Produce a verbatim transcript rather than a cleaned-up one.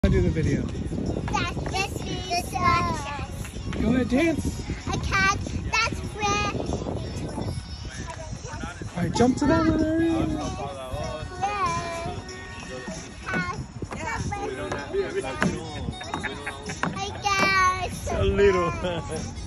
Do the video. That's this is the cat. Go ahead, dance. A cat. That's where. All right, jump to that one, Aria. I guess. A little.